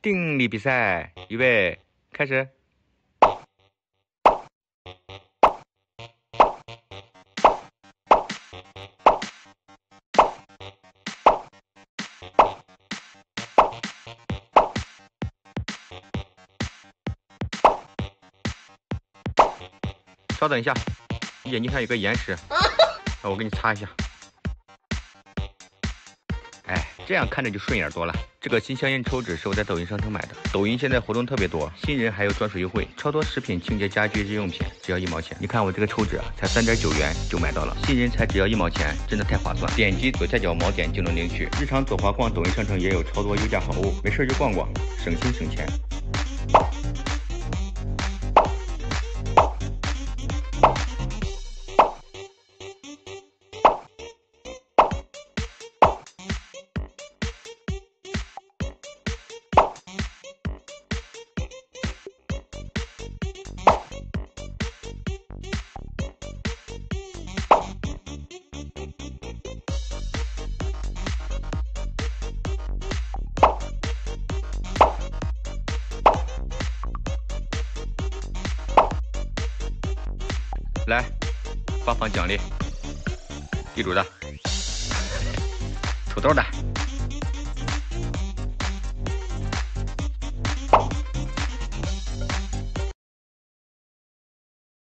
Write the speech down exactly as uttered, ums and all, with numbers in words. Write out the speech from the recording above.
定力比赛，预备，开始。稍等一下，眼睛上有个岩石，我给你擦一下。哎，这样看着就顺眼多了。这个新香烟抽纸是我在抖音商城买的，抖音现在活动特别多，新人还有专属优惠，超多食品、清洁、家居日用品只要一毛钱。你看我这个抽纸啊，才三点九元就买到了，新人才只要一毛钱，真的太划算。点击左下角毛点就能领取。日常左滑逛抖音商城也有超多优价好物，没事就逛逛，省心省钱。来，发放奖励，地主的，土豆的。